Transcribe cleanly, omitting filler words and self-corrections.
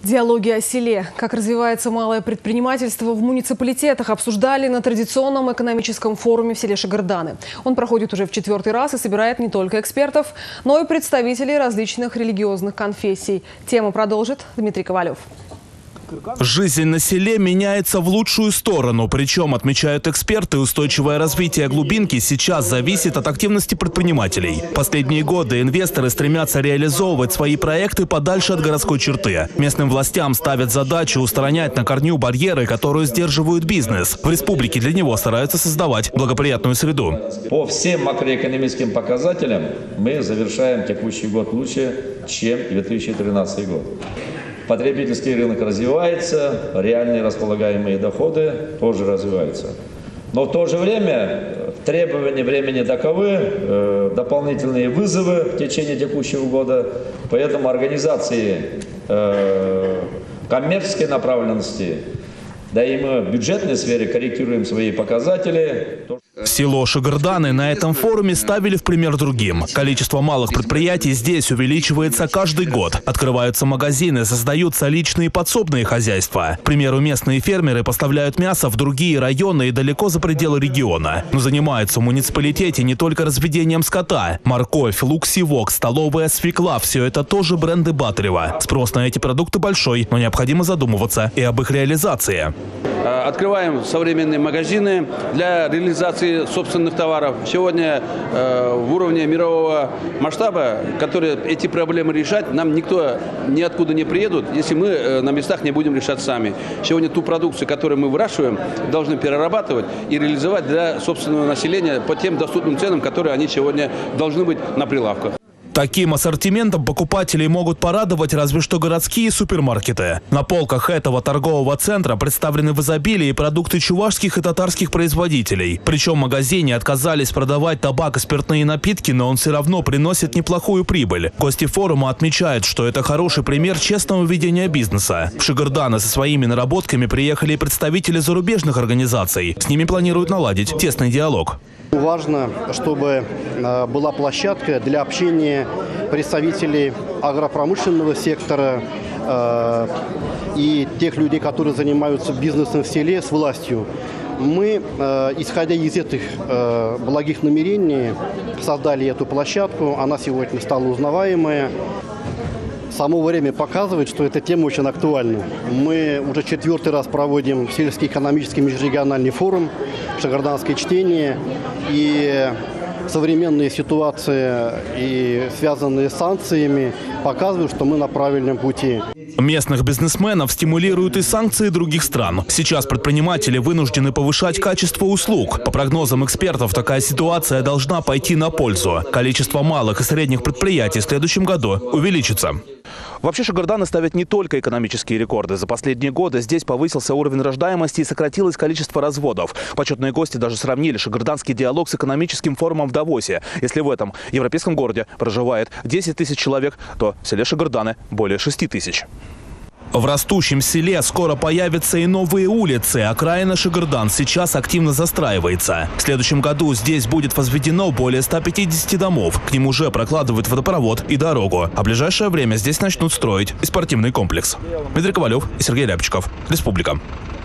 Диалоги о селе. Как развивается малое предпринимательство в муниципалитетах, обсуждали на традиционном экономическом форуме в селе Шагырданы. Он проходит уже в 4-й раз и собирает не только экспертов, но и представителей различных религиозных конфессий. Тему продолжит Дмитрий Ковалев. Жизнь на селе меняется в лучшую сторону. Причем, отмечают эксперты, устойчивое развитие глубинки сейчас зависит от активности предпринимателей. Последние годы инвесторы стремятся реализовывать свои проекты подальше от городской черты. Местным властям ставят задачу устранять на корню барьеры, которые сдерживают бизнес. В республике для него стараются создавать благоприятную среду. По всем макроэкономическим показателям мы завершаем текущий год лучше, чем 2013 год. Потребительский рынок развивается, реальные располагаемые доходы тоже развиваются. Но в то же время требования времени таковы, дополнительные вызовы в течение текущего года. Поэтому организации коммерческой направленности, да и мы в бюджетной сфере корректируем свои показатели. Село Шагырданы на этом форуме ставили в пример другим. Количество малых предприятий здесь увеличивается каждый год. Открываются магазины, создаются личные подсобные хозяйства. К примеру, местные фермеры поставляют мясо в другие районы и далеко за пределы региона. Но занимаются в муниципалитете не только разведением скота. Морковь, лук-севок, столовая свекла – все это тоже бренды Батырева. Спрос на эти продукты большой, но необходимо задумываться и об их реализации. Открываем современные магазины для реализации собственных товаров. Сегодня в уровне мирового масштаба, которые эти проблемы решать, нам никто ниоткуда не приедут, если мы на местах не будем решать сами. Сегодня ту продукцию, которую мы выращиваем, должны перерабатывать и реализовать для собственного населения по тем доступным ценам, которые они сегодня должны быть на прилавках. Таким ассортиментом покупателей могут порадовать разве что городские супермаркеты. На полках этого торгового центра представлены в изобилии продукты чувашских и татарских производителей. Причем в магазине отказались продавать табак и спиртные напитки, но он все равно приносит неплохую прибыль. Гости форума отмечают, что это хороший пример честного ведения бизнеса. В Шагырданы со своими наработками приехали и представители зарубежных организаций. С ними планируют наладить тесный диалог. Важно, чтобы была площадка для общения представителей агропромышленного сектора и тех людей, которые занимаются бизнесом в селе, с властью. Мы, исходя из этих благих намерений, создали эту площадку. Она сегодня стала узнаваемая. Само время показывает, что эта тема очень актуальна. Мы уже 4-й раз проводим сельский экономический межрегиональный форум, шагырданское чтение. И современные ситуации, и связанные с санкциями, показывают, что мы на правильном пути. Местных бизнесменов стимулируют и санкции других стран. Сейчас предприниматели вынуждены повышать качество услуг. По прогнозам экспертов, такая ситуация должна пойти на пользу. Количество малых и средних предприятий в следующем году увеличится. Вообще Шагырданы ставят не только экономические рекорды. За последние годы здесь повысился уровень рождаемости и сократилось количество разводов. Почетные гости даже сравнили шагырданский диалог с экономическим форумом в Давосе. Если в этом европейском городе проживает 10 тысяч человек, то в селе Шагырданы более 6 тысяч. В растущем селе скоро появятся и новые улицы. Окраина Шагырдан сейчас активно застраивается. В следующем году здесь будет возведено более 150 домов. К ним уже прокладывают водопровод и дорогу. А в ближайшее время здесь начнут строить и спортивный комплекс. Дмитрий Ковалев и Сергей Ляпчиков. Республика.